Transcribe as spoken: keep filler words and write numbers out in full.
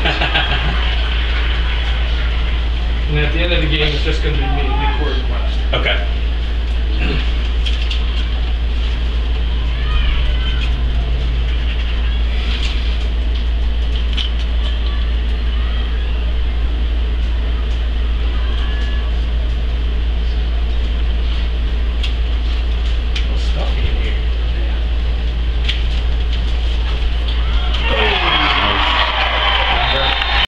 And at the end of the game, it's just going to be me, the core request. Okay.